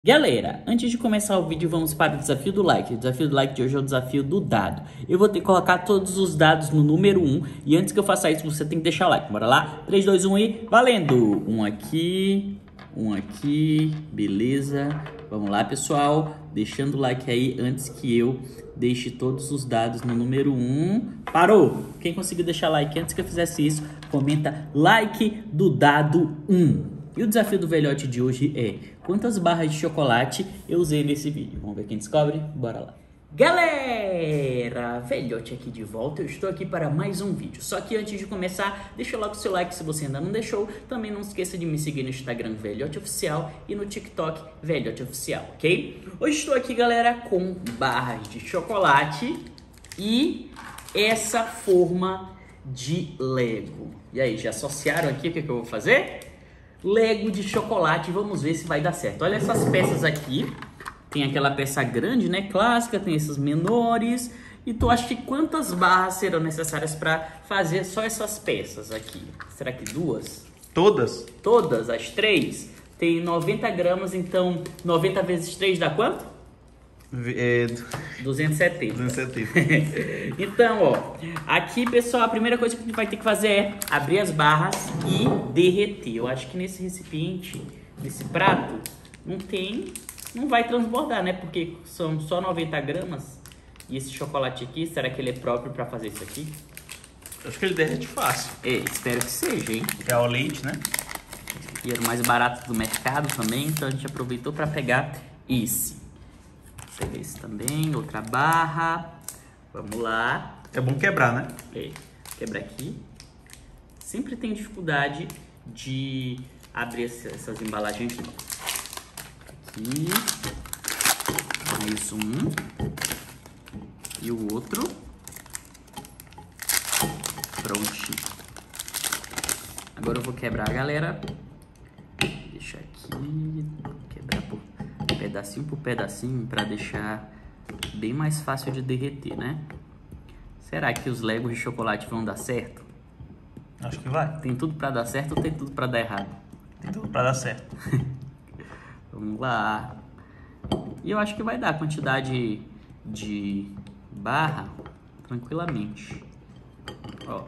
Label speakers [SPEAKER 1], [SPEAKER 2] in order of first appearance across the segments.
[SPEAKER 1] Galera, antes de começar o vídeo, vamos para o desafio do like. O desafio do like de hoje é o desafio do dado. Eu vou ter que colocar todos os dados no número 1. E antes que eu faça isso, você tem que deixar o like. Bora lá? 3, 2, 1 e valendo! Um aqui, beleza. Vamos lá, pessoal. Deixando o like aí antes que eu deixe todos os dados no número 1. Parou! Quem conseguiu deixar like antes que eu fizesse isso, comenta like do dado 1. E o desafio do velhote de hoje é: quantas barras de chocolate eu usei nesse vídeo? Vamos ver quem descobre? Bora lá. Galera, velhote aqui de volta, eu estou aqui para mais um vídeo. Só que antes de começar, deixa logo o seu like se você ainda não deixou. Também não esqueça de me seguir no Instagram Velhote Oficial e no TikTok Velhote Oficial, ok? Hoje estou aqui, galera, com barras de chocolate e essa forma de Lego. E aí, já associaram aqui o que eu vou fazer? Lego de chocolate, vamos ver se vai dar certo. Olha essas peças aqui. Tem aquela peça grande, né, clássica, tem essas menores. E tu acha que quantas barras serão necessárias para fazer só essas peças aqui? Será que duas?
[SPEAKER 2] Todas?
[SPEAKER 1] Todas, as três? Tem 90 gramas, então 90 vezes 3 dá quanto? 270.
[SPEAKER 2] 270.
[SPEAKER 1] Então, ó, aqui, pessoal, a primeira coisa que a gente vai ter que fazer é abrir as barras e derreter. Eu acho que nesse recipiente, nesse prato, não vai transbordar, né? Porque são só 90 gramas. E esse chocolate aqui, será que ele é próprio para fazer isso aqui?
[SPEAKER 2] Acho que ele derrete fácil.
[SPEAKER 1] É, espero que seja, hein?
[SPEAKER 2] É o leite, né?
[SPEAKER 1] E era o mais barato do mercado também, então a gente aproveitou para pegar esse. Pegar esse também, outra barra. Vamos lá.
[SPEAKER 2] É bom quebrar, né?
[SPEAKER 1] Quebra aqui. Sempre tem dificuldade de abrir essas embalagens. Aqui. Mais um. E o outro. Prontinho. Agora eu vou quebrar, galera. Deixa aqui. Quebrar pedacinho por pedacinho para deixar bem mais fácil de derreter, né? Será que os Legos de chocolate vão dar certo?
[SPEAKER 2] Acho que vai.
[SPEAKER 1] Tem tudo para dar certo ou tem tudo para dar errado?
[SPEAKER 2] Tem tudo pra dar certo.
[SPEAKER 1] Vamos lá. E eu acho que vai dar a quantidade de barra tranquilamente. Ó.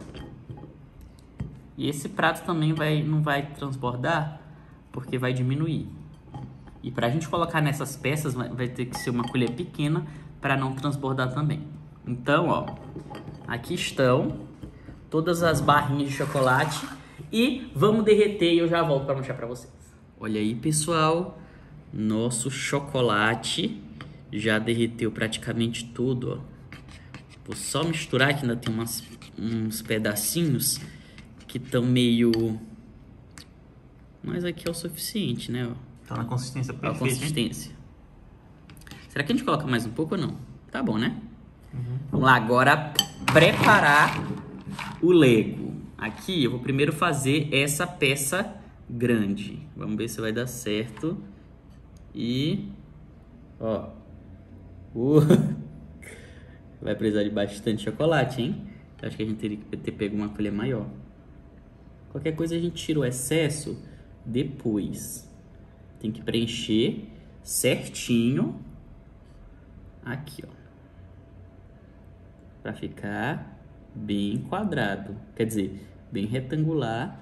[SPEAKER 1] E esse prato também não vai transbordar porque vai diminuir. E para a gente colocar nessas peças, vai ter que ser uma colher pequena para não transbordar também. Então, ó, aqui estão todas as barrinhas de chocolate e vamos derreter e eu já volto para mostrar para vocês. Olha aí, pessoal, nosso chocolate já derreteu praticamente tudo, ó. Vou só misturar que ainda tem uns pedacinhos que estão meio... Mas aqui é o suficiente, né, ó.
[SPEAKER 2] Tá na consistência perfeita.
[SPEAKER 1] A consistência. Será que a gente coloca mais um pouco ou não? Tá bom, né?
[SPEAKER 2] Uhum.
[SPEAKER 1] Vamos lá, agora preparar o Lego. Aqui eu vou primeiro fazer essa peça grande. Vamos ver se vai dar certo. E... ó. Vai precisar de bastante chocolate, hein? Acho que a gente teria que ter pego uma colher maior. Qualquer coisa a gente tira o excesso depois. Tem que preencher certinho aqui, ó, para ficar bem quadrado, quer dizer, bem retangular.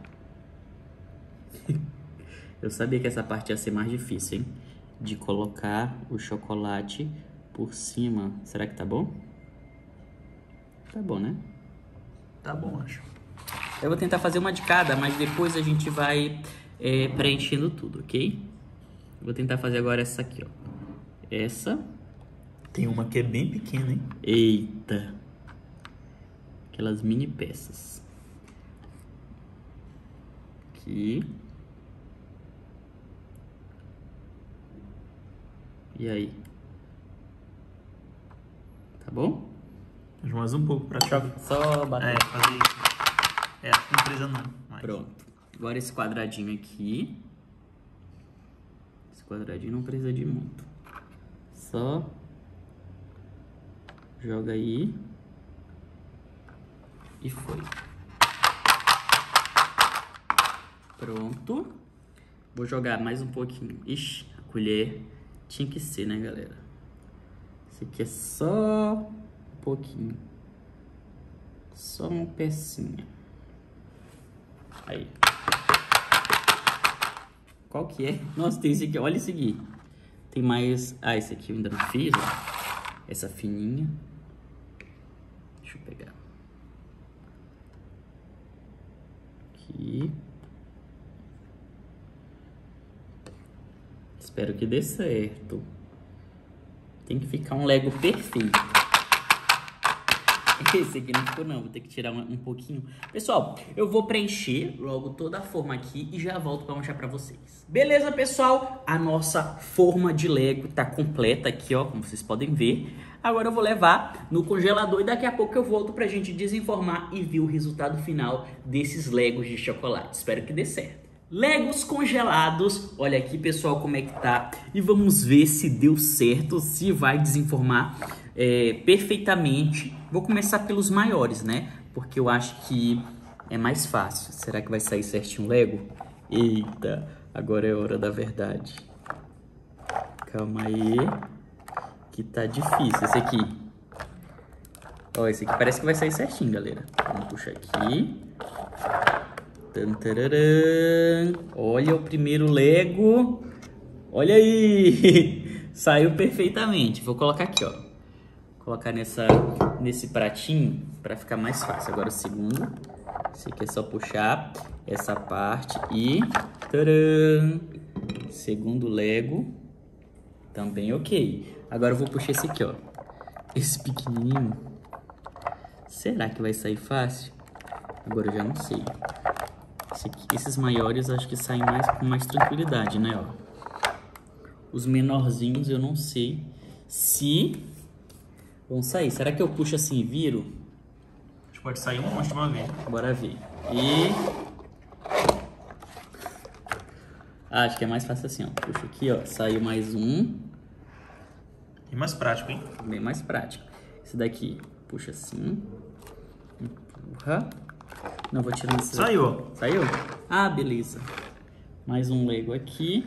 [SPEAKER 1] Eu sabia que essa parte ia ser mais difícil, hein? De colocar o chocolate por cima. Será que tá bom? Tá bom, né?
[SPEAKER 2] Tá bom, acho.
[SPEAKER 1] Eu vou tentar fazer uma de cada, mas depois a gente vai preenchendo tudo, ok? Vou tentar fazer agora essa aqui, ó. Essa.
[SPEAKER 2] Tem uma que é bem pequena, hein?
[SPEAKER 1] Eita. Aquelas mini peças. Aqui. E aí? Tá bom?
[SPEAKER 2] Mais um pouco pra choque.
[SPEAKER 1] Só bater.
[SPEAKER 2] Fazer isso. Não precisa não. Mais.
[SPEAKER 1] Pronto. Agora esse quadradinho aqui. Esse quadradinho não precisa de muito. Só joga aí. E foi. Pronto. Vou jogar mais um pouquinho. Ixi, a colher Tinha que ser, né, galera? Esse aqui é só um pouquinho. Só uma pecinha. Aí. Qual que é? Nossa, tem esse aqui. Olha esse aqui. Tem mais... Ah, esse aqui eu ainda não fiz, ó. Essa fininha. Deixa eu pegar. Aqui. Espero que dê certo. Tem que ficar um Lego perfeito. Esse aqui não ficou não, vou ter que tirar um pouquinho. Pessoal, eu vou preencher logo toda a forma aqui e já volto para mostrar para vocês. Beleza, pessoal? A nossa forma de Lego tá completa aqui, ó, como vocês podem ver. Agora eu vou levar no congelador e daqui a pouco eu volto pra gente desenformar e ver o resultado final desses Legos de chocolate. Espero que dê certo. Legos congelados, olha aqui, pessoal, como é que tá. E vamos ver se deu certo, se vai desenformar perfeitamente. Vou começar pelos maiores, né? Porque eu acho que é mais fácil. Será que vai sair certinho o Lego? Eita, agora é a hora da verdade. Calma aí, que tá difícil esse aqui. Ó, esse aqui parece que vai sair certinho, galera. Vamos puxar aqui. Olha o primeiro Lego. Olha aí. Saiu perfeitamente. Vou colocar aqui, ó. Vou colocar nesse pratinho para ficar mais fácil. Agora o segundo. Esse aqui é só puxar essa parte e... Tcharam! Segundo Lego. Também ok. Agora eu vou puxar esse aqui, ó. Esse pequenininho. Será que vai sair fácil? Agora eu já não sei. Esses maiores acho que saem com mais tranquilidade, né, ó. Os menorzinhos eu não sei se vão sair. Será que eu puxo assim e viro?
[SPEAKER 2] Acho que pode sair um monte de uma vez.
[SPEAKER 1] Bora ver. E... acho que é mais fácil assim, ó. Puxa aqui, ó. Saiu mais um.
[SPEAKER 2] Bem mais prático, hein?
[SPEAKER 1] Bem mais prático. Esse daqui, puxa assim. Empurra. Não, vou tirar esse.
[SPEAKER 2] Saiu, ó.
[SPEAKER 1] Saiu? Ah, beleza. Mais um Lego aqui.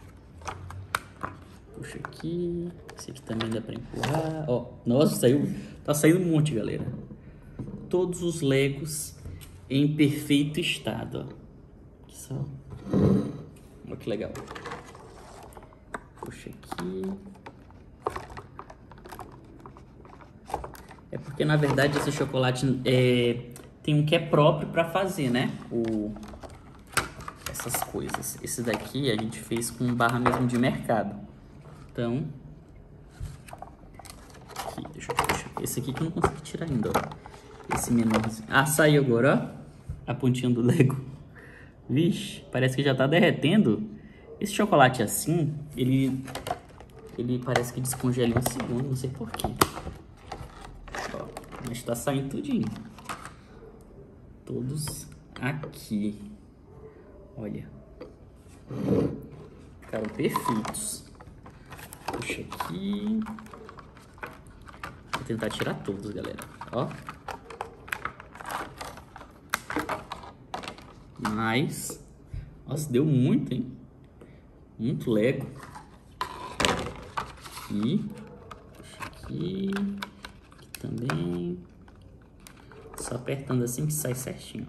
[SPEAKER 1] Puxa aqui. Esse aqui também dá pra empurrar. Ó, nossa, saiu. Tá saindo um monte, galera. Todos os Legos em perfeito estado, ó. Aqui só. Olha que legal. Puxa aqui. É porque, na verdade, esse chocolate tem um que é próprio para fazer, né? Essas coisas. Esse daqui a gente fez com barra mesmo de mercado. Então... aqui, deixa eu puxar. Esse aqui que eu não consegui tirar ainda, ó. Esse menorzinho. Ah, saiu agora, ó. A pontinha do Lego. Vixe, parece que já tá derretendo. Esse chocolate assim, ele parece que descongela em um segundo, não sei porquê. Ó, mas tá saindo tudinho. Todos aqui. Olha. Ficaram perfeitos. Puxa aqui. Vou tentar tirar todos, galera. Ó. Mas... nossa, deu muito, hein? Muito Lego. Aqui. Puxa aqui. Aqui também. Só apertando assim que sai certinho.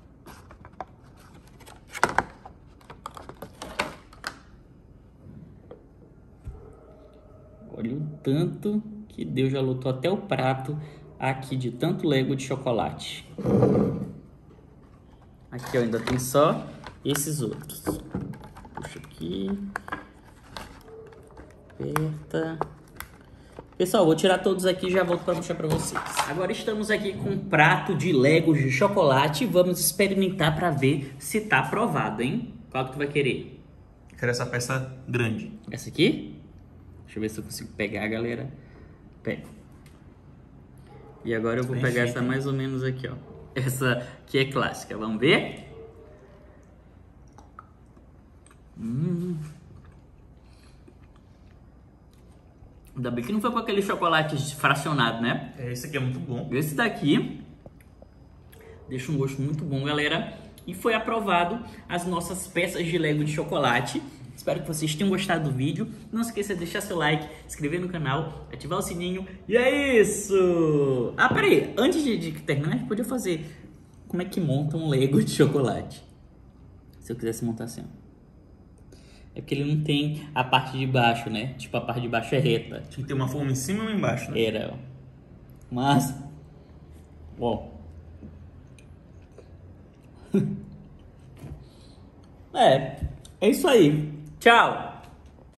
[SPEAKER 1] Olha o tanto que Deus já lotou até o prato aqui de tanto Lego de chocolate. Aqui ó, ainda tem só esses outros. Puxa aqui. Aperta. Pessoal, vou tirar todos aqui e já volto para mostrar para vocês. Agora estamos aqui com um prato de Legos de chocolate e vamos experimentar para ver se tá aprovado, hein? Qual que tu vai querer?
[SPEAKER 2] Eu quero essa peça grande.
[SPEAKER 1] Essa aqui? Deixa eu ver se eu consigo pegar, galera. Pega. E agora eu vou pegar essa mais ou menos aqui, ó. Essa que é clássica. Vamos ver? Ainda bem que não foi com aquele chocolate fracionado, né?
[SPEAKER 2] Esse aqui é muito bom.
[SPEAKER 1] Esse daqui deixa um gosto muito bom, galera. E foi aprovado as nossas peças de Lego de chocolate. Espero que vocês tenham gostado do vídeo. Não se esqueça de deixar seu like, se inscrever no canal, ativar o sininho. E é isso! Ah, peraí. Antes de terminar, a gente podia fazer... Como é que monta um Lego de chocolate? Se eu quisesse montar assim, ó. É porque ele não tem a parte de baixo, né? Tipo, a parte de baixo é reta.
[SPEAKER 2] Tinha que ter uma forma em cima e uma embaixo, né?
[SPEAKER 1] Era, ó. Mas... Ó. É isso aí. Tchau!